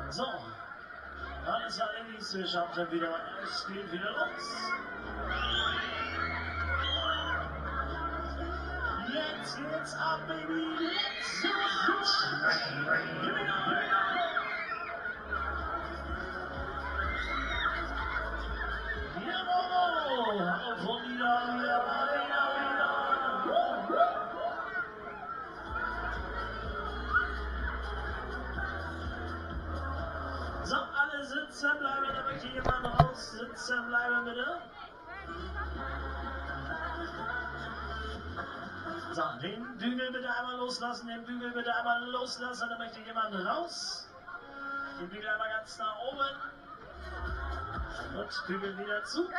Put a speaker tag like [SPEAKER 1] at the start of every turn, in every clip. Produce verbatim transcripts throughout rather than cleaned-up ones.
[SPEAKER 1] So, alles erledigt, wir schauen schon wieder, es geht wieder los. Jetzt geht's ab, Baby, let's do it! Here we go, here we go! Jawohl, auf und wieder, wieder, wieder, wieder. So, alle sitzen bleiben, da möchte jemand raus. Sitzen bleiben, bitte. So, den Bügel bitte einmal loslassen, den Bügel bitte einmal loslassen, da möchte jemand raus. Den Bügel einmal ganz nach oben. Und Bügel wieder zu.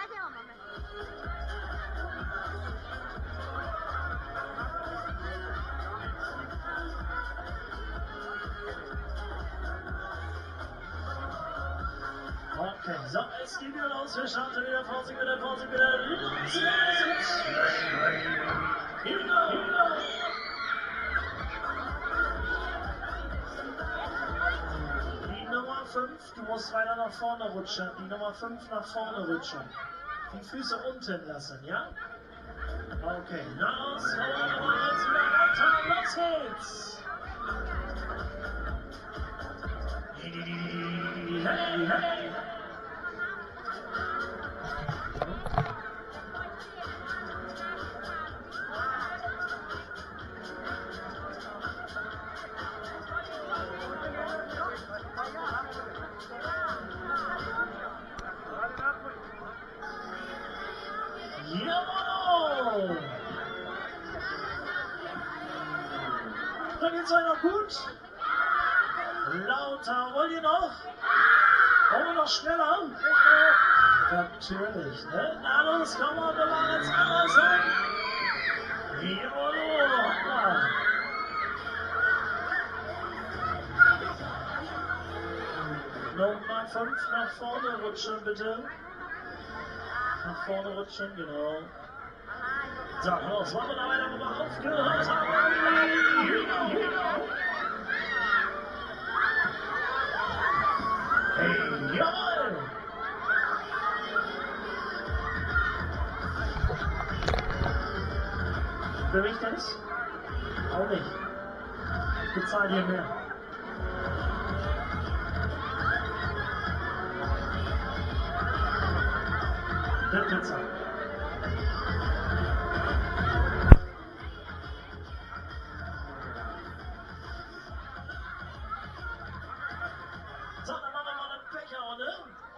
[SPEAKER 1] Okay, so, es geht wieder los. Wir starten wieder. Pause, wieder, Pause, wieder. Los, here we go, here we go. Die Nummer fünf, du musst weiter nach vorne rutschen. Die Nummer fünf nach vorne rutschen. Die Füße unten lassen, ja? Okay, na los, jetzt wieder weiter. Los geht's. Hey, hey. Jawohl! Da geht's euch noch gut. Lauter, wollt ihr noch? Wollen wir noch schneller? Natürlich, ne? Na los, komm mal, wir machen jetzt alles hin. Jawohl, hoppla. Nummer fünf nach vorne rutschen, bitte. Nach vorne rutschen, genau. So, los, wollen wir da weiter, wo wir aufgehört haben? Here we go, here we go. Hey, jawohl! Bewegt er nicht? Auch nicht. Bezahlt ihr mehr. Der Pizza. So, dann machen wir mal eine Becherrunde.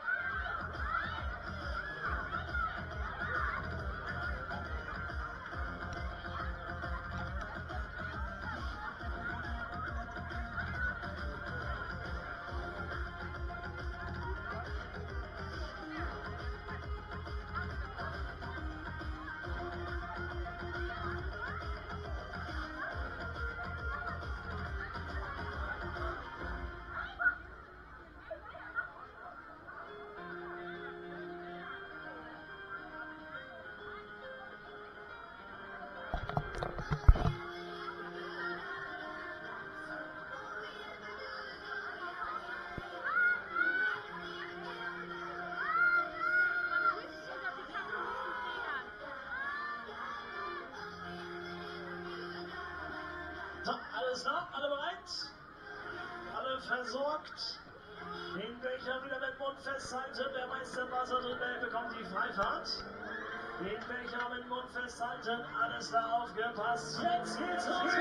[SPEAKER 1] So, alles da? Alle bereit? Alle versorgt? Den Becher wieder mit Mund festhalten. Wer meiste Wasser drin will, bekommt die Freifahrt. Den Becher mit Mund festhalten. Alles da aufgepasst. Jetzt geht's los.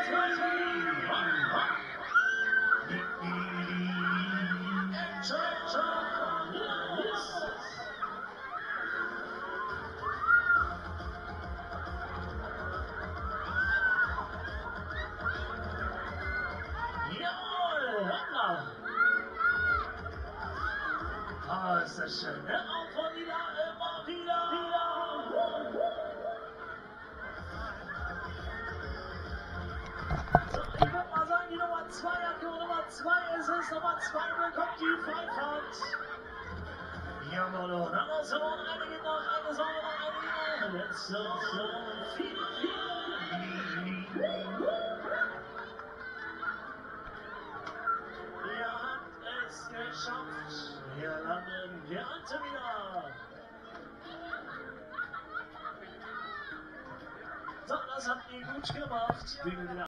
[SPEAKER 1] Oh, ist das schön, ne? Auf und wieder, immer wieder, wieder. So, ich würde mal sagen, die Nummer zwei, Nummer zwei ist es. Nummer zwei bekommt die Freifahrt. Jawohl, und dann muss er noch eine geht noch, eine Sache noch, eine geht noch. Jetzt so, so, viel, viel. Ihr habt es geschafft. Punkte wieder. So, das habt ihr gut gemacht.